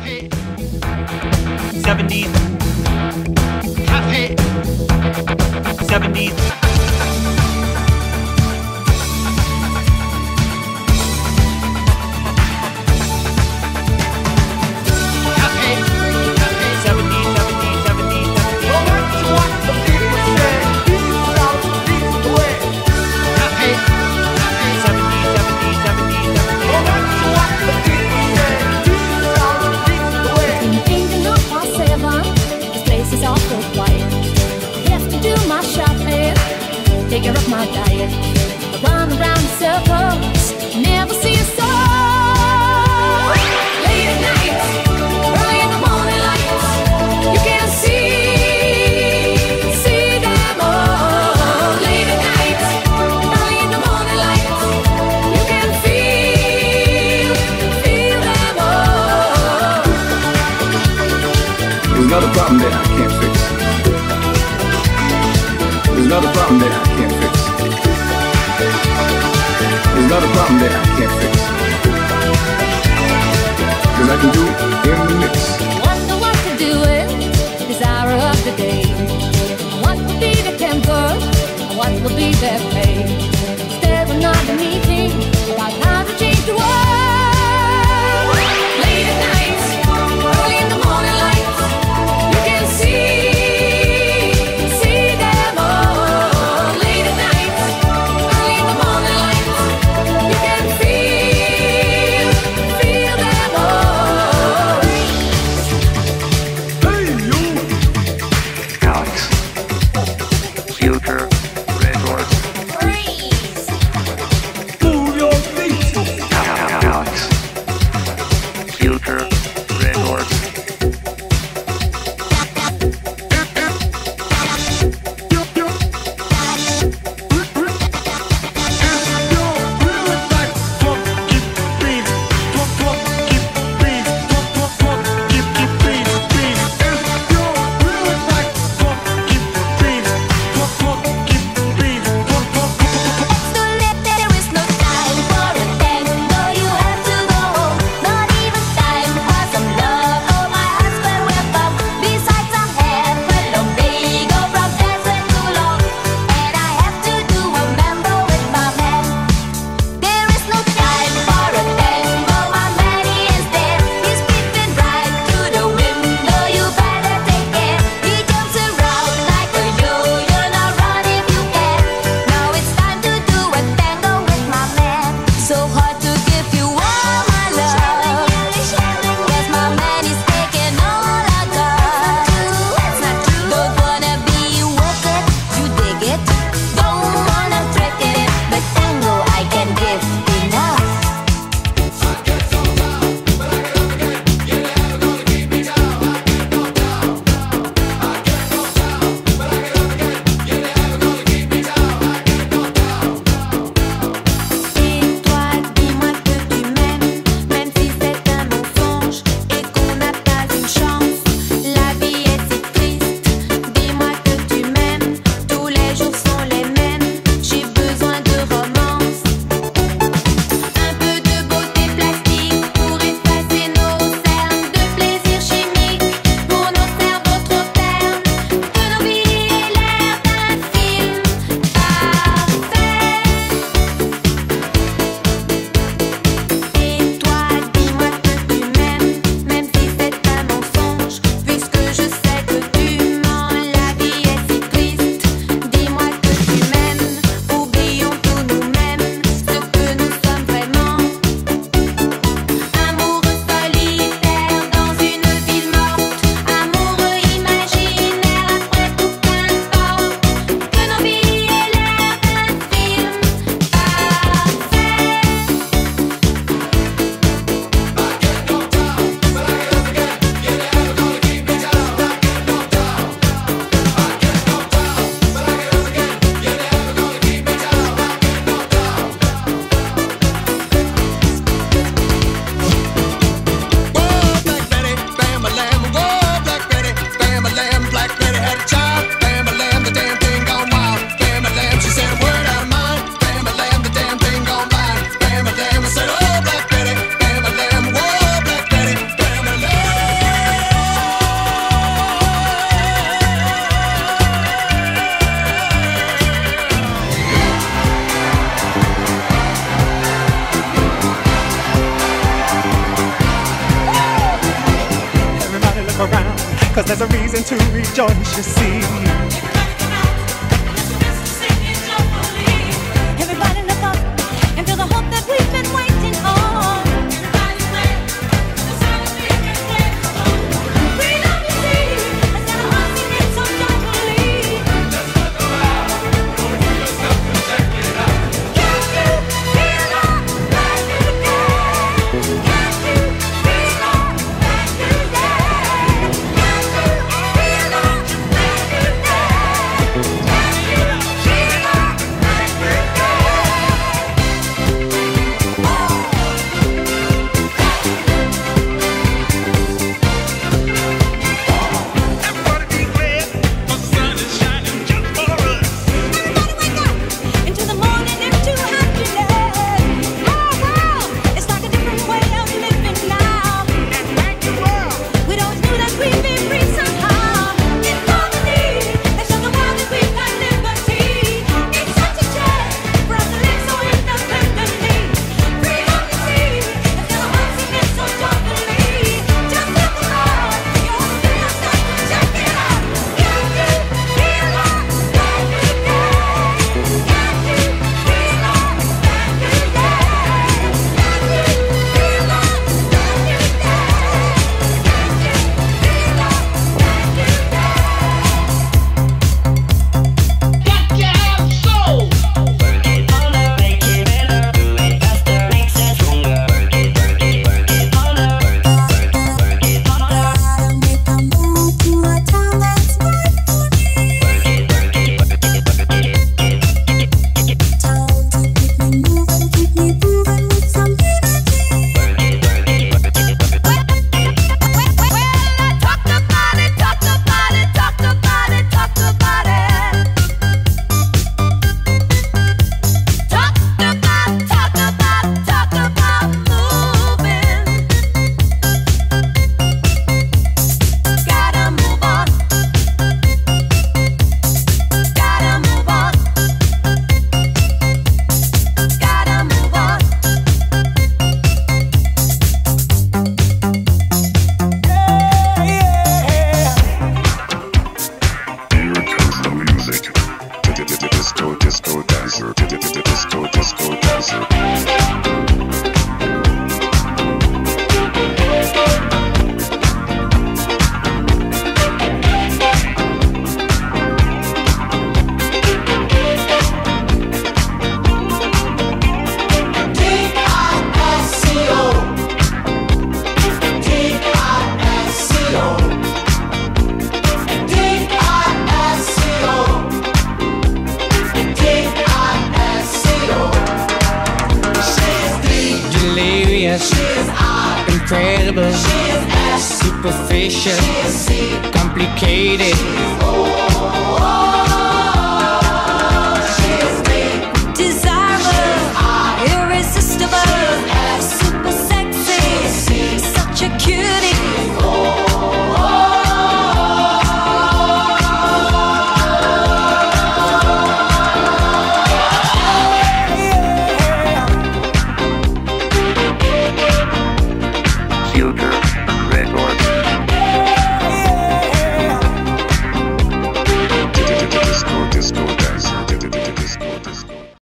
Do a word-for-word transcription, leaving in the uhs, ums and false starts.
seventies, seventies. Taking off my diet, I run around in circles, never see a soul. Late at night, early in the morning light, you can see, see them all. Late at night, early in the morning light, you can feel, feel them all. There's not a problem that I can't fix. There's not a problem that I can't fix. There's not a problem that I can't fix. Cause I can do it in the mix. Wonder what to do with this hour of the day. What will be the temper? What will be their pay? Instead of not a meeting about how to change the world. Late at night, early in the morning light, you can see. There's look around, cause there's a reason to rejoice, you see. Everybody look up and feel the hope that we've been waiting on. Everybody's there, the sound of music plays along. Freedom you see, let's get our hearts singing so joyfully. Just look around, go and hear yourself and check it out. Can't you feel our brand new day? Can't you feel our brand new day? Can't you feel our brand new day? Can't you feel our brand new day? Everybody be glad, the sun is shining just for us. Everybody wake up into the morning, into happiness. Our world is like a different way of living now. And thank the world. We always knew that we'd be free somehow. It's harmony. They show the world that we've got liberty. It's such a chance for us to live so independently. Freedom to see. Let's get our hearts singing so joyfully. Just look around. You ought to feel yourself and check it out. Can't you feel our brand new day? Can't you feel our brand new day? Can't you feel our brand new day? Can't you feel our brand new day? Got to have soul. Work it harder, make it better, do it faster, makes us stronger. Work it, work it, work it harder, work it, work it, work it harder. Make a move to a town that's right for me. Work it, work it, work it, work it, Town to keep me moving, keep me moving with some energy. work it, work it, work it, work it. Well, I talked about it, talked about it, talked about it, talked about it. Talked about, talked about, talked about moving. Gotta move on. Gotta move on. Gotta move on. Here comes the music. Disco, disco dancer. Disco, disco dancer. Delirious, incredible, superficial, complicated. Desirable, irresistible, super sexy, such a cutie.